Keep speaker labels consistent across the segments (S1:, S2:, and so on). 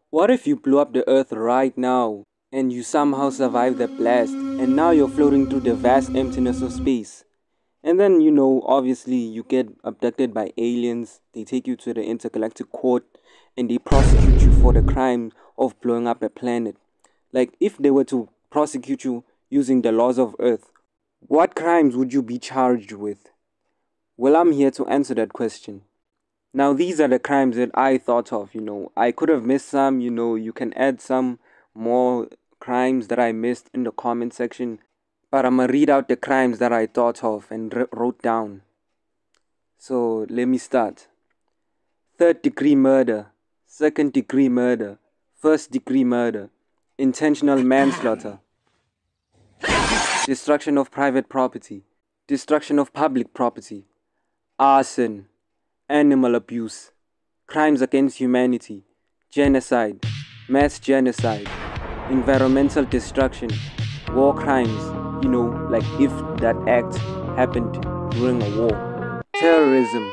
S1: What if you blew up the earth right now and you somehow survived the blast and now you're floating through the vast emptiness of space? And then, obviously you get abducted by aliens, they take you to the intergalactic court and they prosecute you for the crime of blowing up a planet. Like, if they were to prosecute you using the laws of Earth, what crimes would you be charged with? Well, I'm here to answer that question. Now, these are the crimes that I thought of. I could have missed some. You can add some more crimes that I missed in the comment section. But I'm gonna read out the crimes that I thought of and wrote down. So, let me start. Third degree murder, second degree murder, first degree murder, intentional manslaughter, destruction of private property, destruction of public property, arson, animal abuse, crimes against humanity, genocide, mass genocide, environmental destruction, war crimes, like if that act happened during a war, terrorism,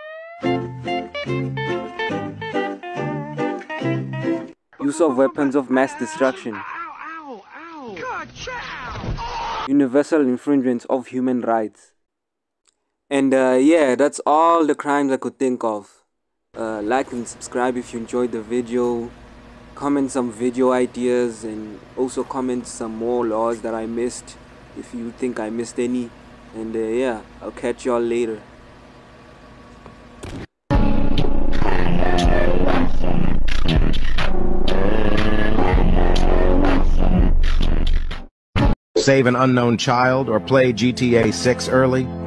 S1: use of weapons of mass destruction, universal infringement of human rights. And yeah, that's all the crimes I could think of. Like and subscribe if you enjoyed the video. Comment some video ideas and also comment some more laws that I missed if you think I missed any. And yeah, I'll catch y'all later.
S2: Save an unknown child or play GTA 6 early?